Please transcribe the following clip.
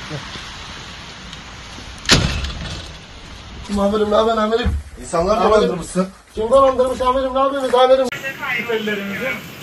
Amirim ne haber amirim? İnsanları dolandırmışsın. Kim dolandırmış amirim, ne yapıyorsunuz amirim? Ellerimizi